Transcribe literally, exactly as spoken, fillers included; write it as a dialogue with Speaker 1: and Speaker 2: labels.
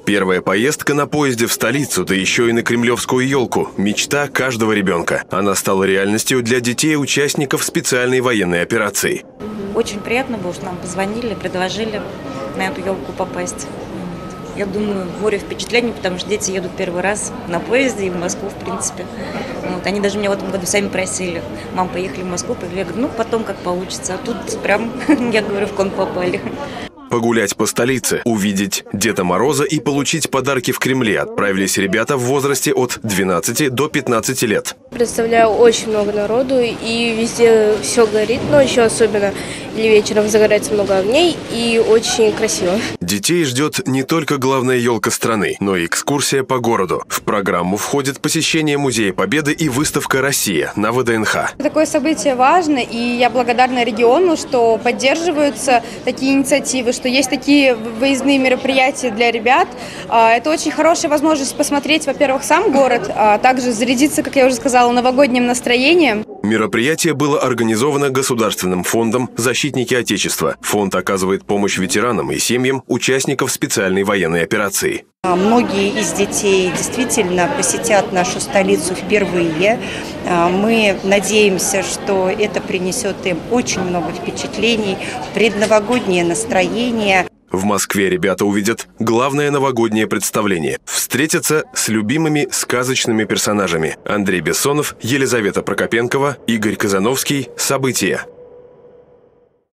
Speaker 1: Первая поездка на поезде в столицу, да еще и на кремлевскую елку – мечта каждого ребенка. Она стала реальностью для детей-участников специальной военной операции.
Speaker 2: Очень приятно было, что нам позвонили, предложили на эту елку попасть. Я думаю, море впечатлений, потому что дети едут первый раз на поезде и в Москву, в принципе. Вот, они даже меня в этом году сами просили: мам, поехали в Москву, поехали. Я говорю, ну потом как получится. А тут прям, я говорю, в кон попали.
Speaker 1: Погулять по столице, увидеть Деда Мороза и получить подарки в Кремле отправились ребята в возрасте от двенадцати до пятнадцати лет.
Speaker 3: Представляю очень много народу, и везде все горит ночью особенно, или вечером загорается много огней, и очень красиво.
Speaker 1: Детей ждет не только главная елка страны, но и экскурсия по городу. В программу входит посещение Музея Победы и выставка «Россия» на вэ дэ эн ха.
Speaker 4: Такое событие важно, и я благодарна региону, что поддерживаются такие инициативы, что есть такие выездные мероприятия для ребят. Это очень хорошая возможность посмотреть, во-первых, сам город, а также зарядиться, как я уже сказала, новогодним настроением.
Speaker 1: Мероприятие было организовано Государственным фондом «Защитники Отечества». Фонд оказывает помощь ветеранам и семьям участников специальной военной операции.
Speaker 5: Многие из детей действительно посетят нашу столицу впервые. Мы надеемся, что это принесет им очень много впечатлений, предновогоднее настроение.
Speaker 1: В Москве ребята увидят главное новогоднее представление. Встретятся с любимыми сказочными персонажами. Андрей Бессонов, Елизавета Прокопенкова, Игорь Казановский. События.